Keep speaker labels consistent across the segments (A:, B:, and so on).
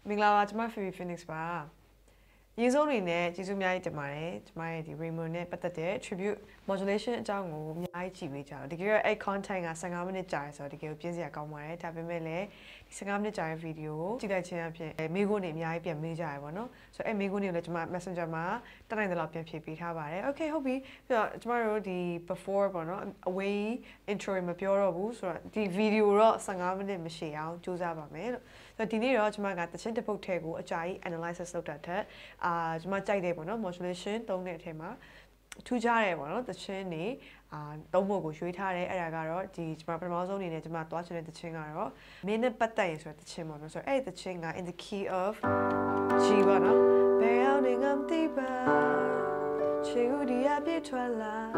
A: Mingla, my favorite Phoenix bar. Use only net, use me to my Raymond net, but the tribute modulation jungle, my TV child. The girl a content as Sangamini jar, so the girl busy a comrade, have a melee, Sangamini jar video, to that champion, a Migo name, Yapi and Major, I want so a Migo name let my messenger ma, then I the lap and how about it? Okay, hobby, tomorrow the before, but away intro in my pure boots or the video raw Sangamini Michelle, choose about me. So, today, I got the center book table, a giant analysis looked at it. My table, modulation, don't let him out. Two jar, the chinny, don't go shoot her, Aragaro, the Marpamaz only net, my watch at the chingaro. Many batays at the chimon, so the chinga in the key of Chivana, pounding up deeper. Chigudia Bitwala.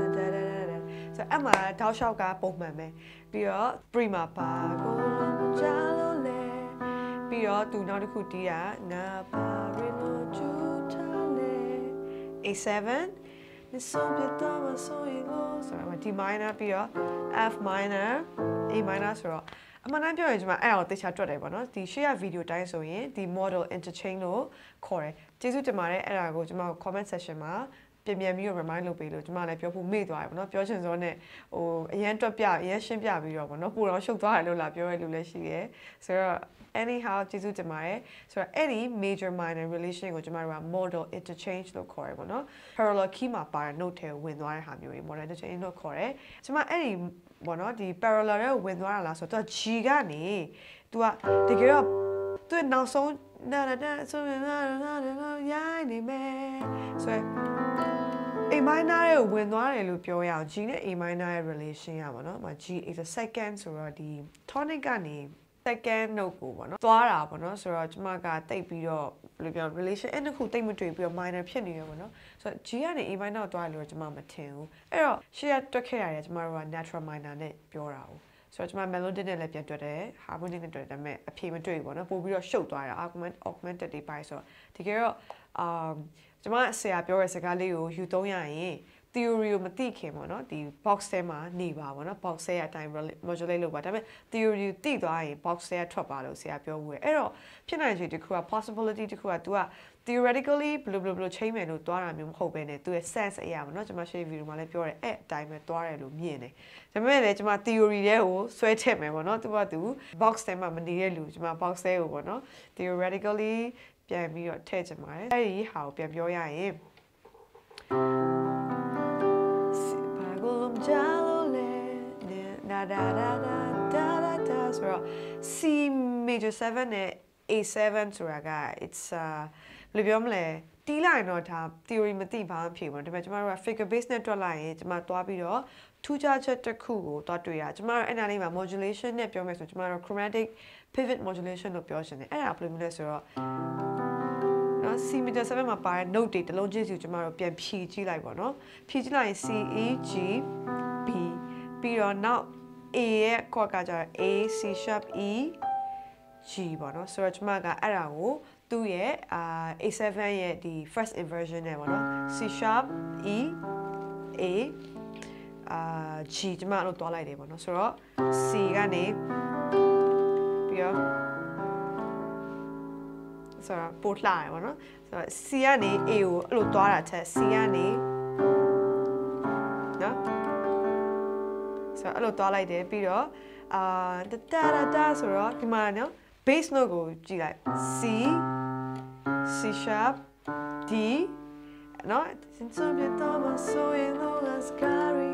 A: So, Emma, Taushaka, Bowman, be a prima pago, jalole. Pio tu na kutia na parino jutale A7 ni sombetama soilo so I'm a D minor pio F minor A minor so I'm an ambient in my L this chat right the share video time so the model interchange lo core jesu temare era go jama comment section ma ပြင်ပြန်ပြီးတော့ remind လုပ်ပေးလို့ကျွန်မလည်းပြောဖို့မေ့သွားတယ်ပေါ့နော်ပြောချင်စောနဲ့ဟိုအရင်တွက်ပြအရင်ရှင်းပြပြီးတော့ပေါ့နော်ပိုတော့ရှုပ်သွားတယ်လို့လာပြောရလို့လည်းရှိရဲဆိုတော့ anyhow ကျေးဇူးတင်ပါတယ်ဆိုတော့အဲ့ဒီ major minor relation ကိုကျွန်မတို့က model interchange လို့ခေါ်တယ်ပေါ့နော် parallel key မှာပါတဲ့ note ထဲဝင်သွားတဲ့ဟာမျိုးတွေ model interchange လို့ခေါ်တယ်ကျွန်မအဲ့ဒီပေါ့နော်ဒီ parallel ထဲဝင်သွားတာလားဆိုတော့ G ကနေ तू ကတကယ်တော့သူနောက်ဆုံးနာဆိုရိုင်းနေမယ်ဆိုA minor ကိုဝင်သွားတယ်လို့ပြောရအောင် G နဲ့ A minor ရဲ့ relation ရပါတော့။G is a second ဆိုတော့ဒီ tonic ကနေ second note ကိုပေါ့နော်။သွားတာပေါ့နော်ဆိုတော့ကျမကတိတ်ပြီးတော့ဘယ်လိုပြော relation အဲ့တစ်ခုတိတ်မတွေ့ပြီးတော့ minor ဖြစ်နေရပေါ့နော်။ဆိုတော့ G ကနေ A minor ကိုသွားတယ်လို့ကျမမထင်ဘူး။အဲ့တော့ရှေ့ကတွက်ခဲ့ရတယ်ကျမတို့က natural minor နဲ့ပြောတာ哦။ဆိုတော့ကျမ melody နဲ့လည်းပြန်တွက်တယ် harmonic နဲ့တွက်တယ်ဒါပေမဲ့အဖြေမတွေ့ဘူးပေါ့နော်။ပို့ပြီးတော့ရှုပ်သွားတာ augmented တွေပိုင်းဆိုတော့တကယ်တော့ကျွန်မဆရာပြောတဲ့စကားလေးကိုယူသုံးရရင် theory ကိုမသိခင်ပေါ့နော်ဒီ box ထဲမှာနေပါပေါ့နော် box ထဲအတိုင်း modulate လုပ်ပါဒါပေမဲ့ theory ကိုသိသွားရင် box ထဲထွက်ပါလို့ဆရာပြောဘူးရဲ့အဲ့တော့ဖြစ်နိုင်ခြေတစ်ခုက possibility တစ်ခုက तू က theoretically ဘယ်လိုချိန်မယ်လို့သွားတာမျိုးမဟုတ်ဘဲနဲ့ तू ရဲ့ sense အရာပေါ့နော်ကျွန်မရှေ့ video မှာလည်းပြောတယ်အဲ့အတိုင်းပဲသွားတယ်လို့မြင်တယ်ဒါပေမဲ့လည်းကျွန်မ theory ထဲကိုဆွဲထည့်မယ်ပေါ့နော် तू က box ထဲမှာမနေတဲ့လူကျွန်မ box ထဲကိုပေါ့နော် theoretically ပြန်ပြီးတော့ထည့်ချင်ပါတယ်အဲ့ဒီဟာကိုပြန်ပြောရရင်ဘာကိုလုံးကြလို့လဲနာဒါဒါဒါဒါဒါဆိုတော့ C major 7နဲ့ A7 ဆိုတာက it's ဘယ်လိုပြောမလဲတီးလိုက်တော့ဒါ theory မသိဘာမှဖြစ်ဘူးဒါပေမဲ့ကျမတို့က figure base နဲ့တွက်လိုက်ရင်ကျမသွားပြီးတော့ထူးခြားချက်တစ်ခုကိုတွက်တွေ့ရကျမတို့အဲ့နာလေးမှာ modulation နဲ့ပြောမယ်ဆိုကျမတို့ chromatic pivot modulation လို့ပြောရှင်တယ်အဲ့ဒါဘယ်လိုမျိုးလဲဆိုတော့C major 7မှာပါတဲ့ note တွေတစ်လုံးချင်းစီကိုကျမတို့ပြန်ဖြည့်ကြည့်လိုက်ပါတော့ဖြည့်ကြည့်လိုက်ရင် C E G B ပြီးတော့နောက် A ရဲ့ chord ကကျတော့ A C sharp E G ပေါ့နော်ဆိုတော့ကျမကအဲ့ဒါကိုသူ့ရဲ့A7 ရဲ့ဒီ first inversion နဲ့ပေါ့နော် C sharp E A G ကျမအဲ့လိုတွားလိုက်တယ်ပေါ့နော်ဆိုတော့ C ကနေပြီးတော့ဆိုတော့ပို့လှရပါတော့ဆိုတော့ C ကနေ A ကိုအဲ့လိုသွားတာချက် C ကနေနော်ဆိုတော့အဲ့လိုသွားလိုက်တယ်ပြီးတော့တာတာဆိုတော့ဒီမှာနော် bass note ကိုကြည့်လိုက် C C sharp D နော်စင်စွန်ပြတော့မဆိုရင်တော့ let's carry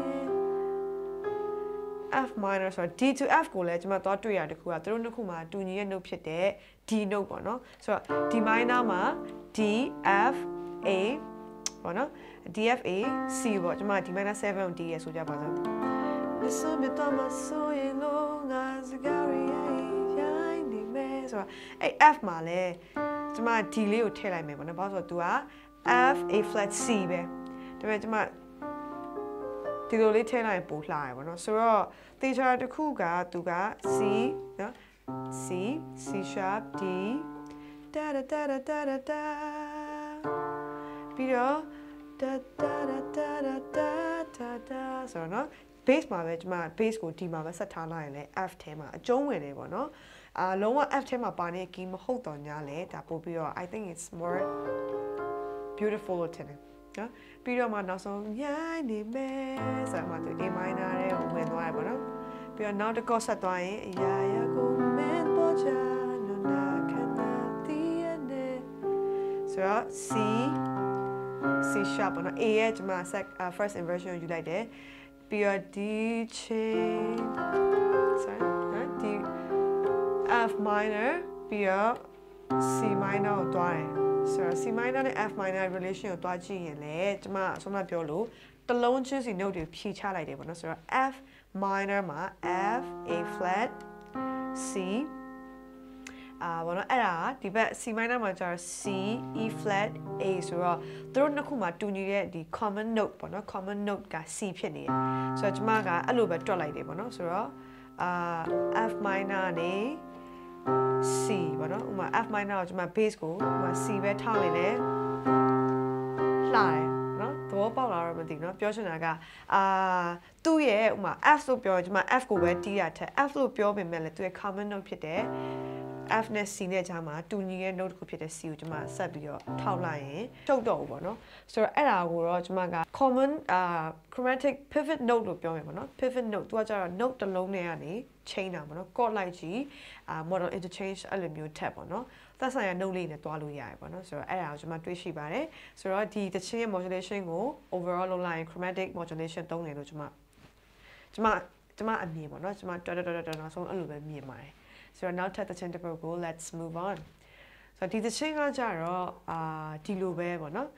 A: F minor ဆိုတော့ D to F ကိုလည်းကျွန်မသွားတွေ့ရတခုကသူတို့နှစ်ခုမှာတူညီရဲ့ note ဖြစ်တဲ့ D note ပေါ့နော်ဆိုတော့ D minor မှာ D F A ပေါ့နော် D F A C ပေါ့ကျွန်မ D minor 7 ကို D ရဆိုကြပါစို့ Listen me to my soul in long as Gary I need me ဆိုတော့အဲ့ F မှာလည်းကျွန်မ D လေးကိုထည့်လိုက်မယ်ပေါ့နော်ဘာလို့ဆိုတော့ तू က F A flat C ပဲဒါပေမဲ့ကျွန်မဒီလိုလေးထည့်လိုက်ရင်ပို့လှရပါတော့ဆိုတော့ teacher တစ်ခုကသူက C နော် C C sharp D da da da da da da da ပြီးတော့ da da da da da da da ဆိုတော့နော် bass မှာပဲကျွန်မ bass ကို D မှာပဲဆက်ထားလိုက်ရင်လည်း F ထဲမှာအကျုံးဝင်နေပေါ့နော်လုံးဝ F ထဲမှာပါနေ key မဟုတ်တော့ညာလေဒါပို့ပြီးတော့ I think it's more beautiful လို့ထင်တယ်နော်ပြီးတော့မှနောက်ဆုံးညနေမယ်ဆိုမှသူ A minor ရဲ့ဝင်သွားရပါတော့ပြီးတော့နောက်တစ်ကော့ဆက်သွားရင်အရာရာကိုမင်းပေါ်ချနုနာခဏတည်ရနေဆိုတော့ C sharp နော် A ရဲ့ကျွန်မ first inversion ကိုယူလိုက်တယ်ပြီးတော့ D chain sorry နော် D F minor ပြီးတော့ C minor ကိုတွားတယ်ဆိုတော့ C minor နဲ့ F minor relation ကိုတွားကြည့်ရင်လေကျွန်မအဆုံးမပြောလို့တစ်လုံးချင်းစီ note တွေဖြည့်ချလိုက်တယ်ပေါ့နော်ဆိုတော့ F minor မှာ F A flat C ဘောနော်အဲ့ဒါဒီဘက် C minor မှာကျတော့ C E flat A ဆိုတော့သူတို့နှစ်ခုမှာတူညီတဲ့ဒီ common note ပေါ့နော် common note က C ဖြစ်နေတယ်ဆိုတော့ကျွန်မကအဲ့လိုပဲတွက်လိုက်တယ်ပေါ့နော်ဆိုတော့F minor နေ C ပေါ့နော်ဥမာ F minor ကိုကျွန်မ base ကိုဥမာ C ပဲထားရင်လည်းလှတယ်နော်သဘောပေါက်လာတော့မသိဘူးနော်ပြောချင်တာကသူ့ရဲ့ဥမာ F ဆိုပြောကျွန်မ F ကိုပဲတီးရထက် F လို့ပြောပေမဲ့လည်းသူရဲ့ common note ဖြစ်တဲ့ F နဲ့ C နဲ့ကြားမှာတူညီတဲ့ note ကိုဖြစ်တဲ့ C ကိုကျွန်မဆက်ပြီးတော့ထောက်လိုက်ရင်ထုတ်တော့ဘူးပေါ့နော်ဆိုတော့အဲ့ဒါကိုတော့ကျွန်မက common chromatic pivot note လို့ပြောမယ်ပေါ့နော် pivot note သူကကျတော့ note တစ်လုံးနဲ့ကနေ chain တာပေါ့နော် chord လိုက်ကြည့် model interchange အဲ့လိုမျိုးထက်ပေါ့နော်သက်ဆိုင်ရာ note လေးနဲ့တွားလို့ရတယ်ပေါ့နော်ဆိုတော့အဲ့ဒါကိုကျွန်မတွေးရှိပါတယ်ဆိုတော့ဒီတခြင်းရဲ့ modulation ကို overall လုပ်လိုက်ရင် chromatic modulation သုံးတယ်လို့ကျွန်မအမြင်ပေါ့နော်ကျွန်မတော်နောက်ဆုံးအဲ့လိုပဲမြင်ပါတယ်ဆိုတော့နောက်ထပ်တခြင်းတစ်ပုဒ်ကို let's move on ဆိုတော့ဒီတခြင်းကကြတော့ဒီလိုပဲပေါ့နော်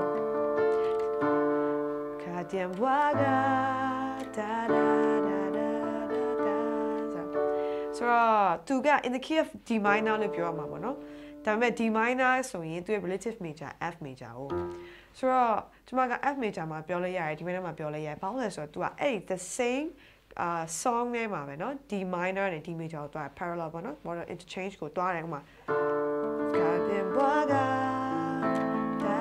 A: ခါတန်ဘွားကဒါဆိုတော့သူက in the key of D minor လို့ပြောရမှာပေါ့နော်ဒါပေမဲ့ D minor ဆိုရင်သူရဲ့ relative major F major ကိုဆိုတော့ကျွန်မက F major မှာပြောလို့ရတယ် D minor မှာပြောလို့ရတယ်ဘာလို့လဲဆိုတော့သူကအဲ့ the same song နဲ့မှာပဲเนาะ D minor နဲ့ D major ကိုတွား parallel ပေါ့เนาะ model interchange ကိုတွားတယ်ဥမာခါတင်ဘွားကဒါ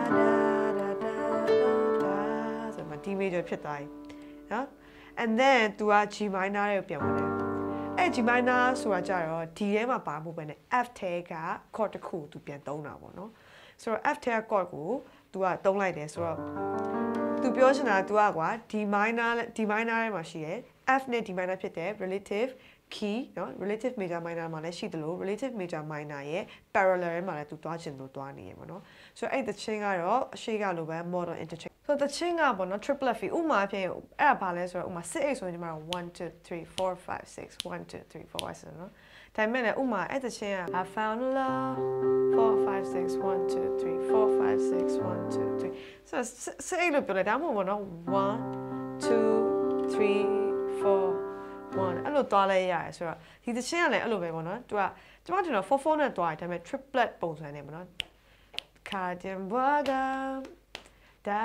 A: ဆိုမှ D major ဖြစ်သွားပြီเนาะ and then သူက G minor ကိုပြန်ဝင်တယ်အဲ့ G minor ဆိုတာကြတော့ D ထဲမှာပါမှုပဲနဲ့ F ထဲက chord တစ်ခုသူပြန်သုံးတာပေါ့เนาะဆိုတော့ F ထဲက chord ကိုသူကသုံးလိုက်တယ်ဆိုတော့သူပြောချင်တာသူကကွာ D minor ထဲမှာရှိတယ်F နဲ့ D minor ဖြစ်တဲ့ relative key เนาะ relative major minor မှာလည်းရှိတယ်လို့ relative major minor ရဲ့ parallel ထဲမှာလည်းသူတွားချင်လို့တွားနေရပါတော့ဆိုတော့အဲ့တခြင်းကတော့အရှိကလိုပဲ model interchange ဆိုတော့တခြင်းကပေါ့နော် triplet fee ဥမာအဖြစ်အဲ့ဒါဘာလဲဆိုတော့ဥမာ6 ဆိုရင်ကျွန်တော်1 2 3 4 5 6 1 2 3 4 5 6เนาะဒါပေမဲ့လည်းဥမာအဲ့တခြင်းက I found love 4 5 6 1 2 3 4 5 6 1 2 3ဆိုတော့6လို့ပြောလိုက်ဒါမှမဟုတ်ပေါ့နော်1 2 3 4 1အဲ့လိုတွားလိုက်ရတယ်ဆိုတော့ဒီသချင်းကလည်းအဲ့လိုပဲပေါ့နော်သူကကျွန်တော်4 4နဲ့တွားတယ်ဒါပေမဲ့ triplet ပုံစံနဲ့ပေါ့နော်ခါတင်ဘွားကဒါ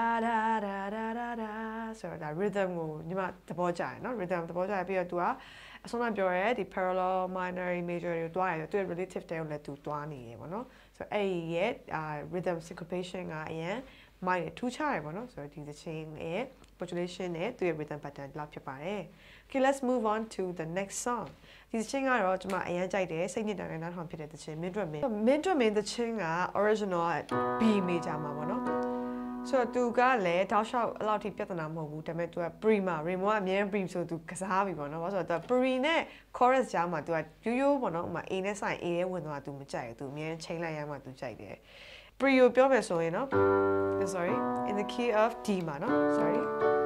A: ဆိုတော့ဒါ rhythm ကိုညီမသဘောကျတယ်နော် rhythm သဘောကျပြီးတော့သူကအဆုံးမပြောရဲဒီ parallel minor major တွေတွားရတယ်သူရဲ့ relative တွေကိုလည်းသူတွားနေတယ်ပေါ့နော်ဆိုတော့အဲ့ရဲ့ rhythm syncopation ကအရင်မိုက်ထူးခြားတယ်ပေါ့နော်ဆိုတော့ဒီသချင်းရဲ့ modulation နဲ့သူရဲ့ rhythm pattern လောက်ဖြစ်ပါတယ် Okay let's move on to the next song ဒီသချင်းကတော့ကျွန်မအရင်ကြိုက်တယ်စိတ်ညစ်တာနဲ့နားထောင်ဖြစ်တဲ့သချင်း mid drum main သချင်းက original B major မှာပေါ့နော်ဆိုတော့သူကလည်းတောက်လျှောက်အဲ့လောက်ထိပြဿနာမဟုတ်ဘူးဒါပေမဲ့သူက pre မှာ Raymond ကအမြဲ pre ဆိုသူကစားပြီပေါ့နော်ဘာလို့ဆိုတော့သူ pre နဲ့ chorus ကြားမှာသူကရိုးပေါ့နော်ဥမာ A နဲ့ဆိုင် A ရဲ့ဝင်သွားသူမကြိုက်ဘူးသူအမြဲချိန်လိုက်ရမှသူကြိုက်တယ် pre ကိုပြောမယ်ဆိုရင်နော် sorry in the key of D မှာနော် sorry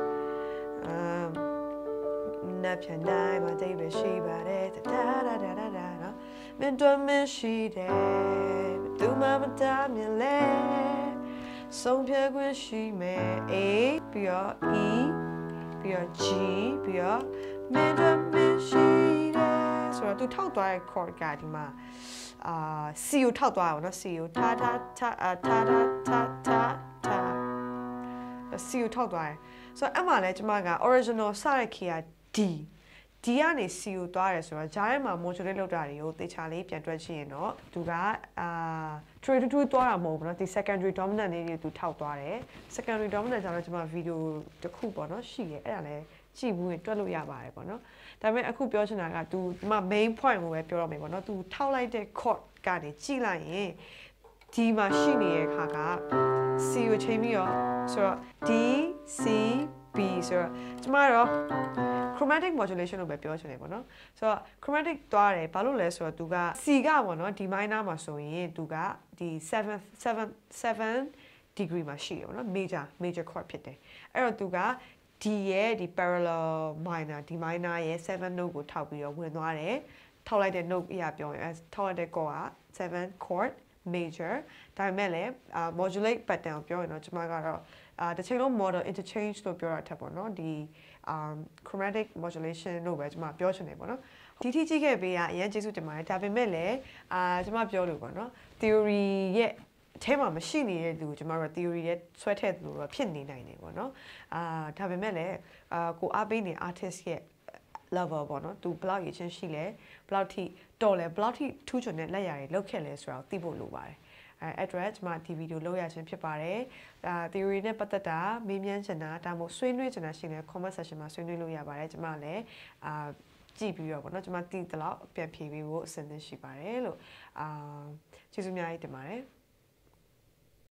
A: နပ်ပြန်တိုင်းမှာတိတ်ပဲရှိပါတယ်ဒါနော်မင်းတို့မရှိတယ်သူမှမတားမြင်လဲဆုံးဖြတ်ခွင့်ရှိမယ် A ပြီးတော့ E ပြီးတော့ G ပြီးတော့မင်းတို့မရှိတယ်ဆိုတော့သူထောက်သွားတဲ့ chord ကဒီမှာC ကိုထောက်သွားတာပေါ့နော် C ကိုထား C ကိုထောက်သွားတယ်ဆိုတော့အဲ့မှာလဲကျွန်မက original စတဲ့ key က D ကနေ C ကိုသွားတယ်ဆိုတော့ဂျားထဲမှာ modulate လုပ်တာတွေကိုသေချာလေးပြန်တွက်ကြည့်ရင်တော့သူကtrue သွားတာမဟုတ်ဘူးเนาะဒီ secondary dominant လေးတွေသူထောက်သွားတယ် secondary dominant ကျတော့ကျွန်မ video တစ်ခုပေါ့เนาะရှိတယ်အဲ့ဒါလည်းကြည့်ဘူးရင်တွက်လို့ရပါတယ်ပေါ့နော်ဒါပေမဲ့အခုပြောချင်တာက तू ဒီမှာ main point ကိုပဲပြောရမယ်ပေါ့နော် तू ထောက်လိုက်တဲ့ chord ကနေကြည့်လိုက်ရင်ဒီမှာရှိနေတဲ့ခါက C ကိုချိန်ပြီးတော့ဆိုတော့ D C B ဆိုတော့ကျမတော့ chromatic modulation လို့ပဲပြောချင်တယ်ပေါ့နော်ဆိုတော့ chromatic သွားတယ်ဘာလို့လဲဆိုတော့ तू က C ကပေါ့နော် D minor မှာဆိုရင် तू ကဒီ 7 degree မှာရှိတယ်ပေါ့နော် major chord ဖြစ်တယ်အဲ့တော့ तू က D ရဲ့ဒီ parallel minor D minor ရဲ့7 note ကိုထောက်ပြီးတော့ဝင်သွားတယ်ထောက်လိုက်တဲ့ note အရာပြောရင်ထောက်လိုက်တဲ့ chord က7 chord major ဒါပေမဲ့လည်း modulate pattern ကိုပြောရင်တော့ကျွန်မကတော့တစ်ချိန်လုံး model interchange လို့ပြောတာထက်ပေါ့နော်ဒီ chromatic modulation လို့ပဲကျွန်မပြောချင်တယ်ပေါ့နော်ဒီထိကြည့်ခဲ့ပေးရအရင်ကျေးဇူးတင်ပါတယ်ဒါပေမဲ့လည်းကျွန်မပြောလို့ပေါ့နော် theory ရဲ့အထဲမှာမရှိနေတဲ့လူကျွန်မတို့ theory ရဲ့ဆွဲထည့်သူတော့ဖြစ်နေနိုင်တယ်ပေါ့နော်ဒါပေမဲ့လည်းကိုအားပေးနေ artist ရဲ့ level ပေါ့နော်သူဘယ်လောက်ရည်ချင်းရှိလဲဘယ်လောက်ထိတော်လဲဘယ်လောက်ထိထူးချွန်တဲ့လက်ရာတွေလောက်ခဲ့လဲဆိုတာကိုသိဖို့လိုပါတယ်address ကျွန်မဒီဗီဒီယိုလုပ်ရခြင်းဖြစ်ပါတယ်theory နဲ့ပတ်သက်တာမေးမြန်းချင်တာဒါမှမဟုတ်ဆွေးနွေးချင်တာရှိရင် comment section မှာဆွေးနွေးလို့ရပါတယ်ကျွန်မလည်းကြည့်ပြီးတော့ပေါ့နော်ကျွန်မသိသလောက်ပြန်ဖြေပေးဖို့အဆင်သင့်ရှိပါတယ်လို့ကျေးဇူးအများကြီးတင်ပါတယ်